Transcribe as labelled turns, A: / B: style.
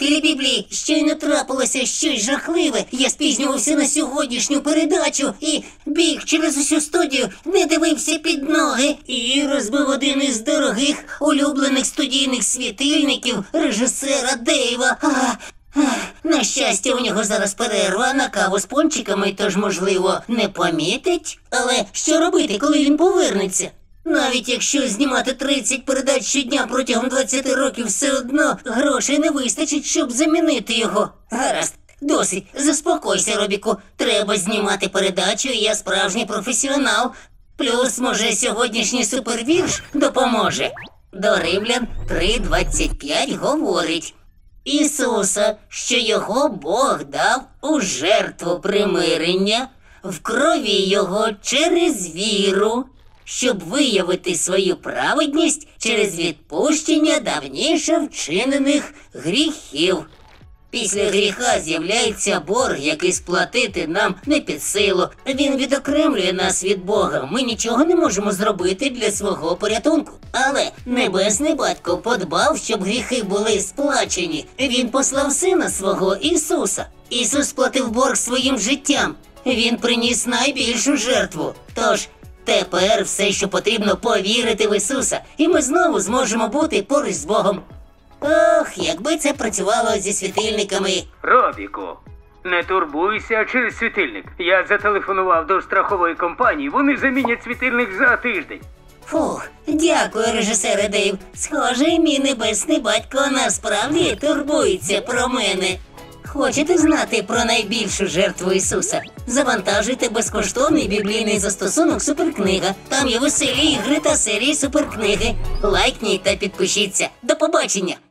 A: Служителі Біблії, щойно трапилося щось жахливе. Я спізнювався на сьогоднішню передачу і біг через усю студію, не дивився під ноги і розбив один із дорогих улюблених студійних світильників режисера Дейва. На щастя, у нього зараз перерва на каву з пончиками, тож, можливо, не помітить. Але що робити, коли він повернеться? Навіть якщо знімати 30 передач щодня протягом 20 років, все одно грошей не вистачить, щоб замінити його. Гаразд, досить, заспокойся, Робіку. Треба знімати передачу, і я справжній професіонал. Плюс, може, сьогоднішній супервірш допоможе. До Римлян 3:25 говорить: Ісуса, що його Бог дав у жертву примирення, в крові його через віру, щоб виявити свою праведність через відпущення давніше вчинених гріхів. Після гріха з'являється борг, який сплатити нам не під силу. Він відокремлює нас від Бога. Ми нічого не можемо зробити для свого порятунку. Але Небесний Батько подбав, щоб гріхи були сплачені. Він послав Сина свого Ісуса. Ісус сплатив борг своїм життям. Він приніс найбільшу жертву. Тож, тепер все, що потрібно, повірити в Ісуса, і ми знову зможемо бути поруч з Богом. Ох, якби це працювало зі світильниками.
B: Робіку, не турбуйся через світильник. Я зателефонував до страхової компанії, вони замінять світильник за тиждень.
A: Фух, дякую, режисере Дейв. Схоже, мій небесний батько насправді турбується про мене. Хочете знати про найбільшу жертву Ісуса? Завантажуйте безкоштовний біблійний застосунок «Суперкнига». Там є веселі ігри та серії суперкниги. Лайкніть та підпишіться. До побачення!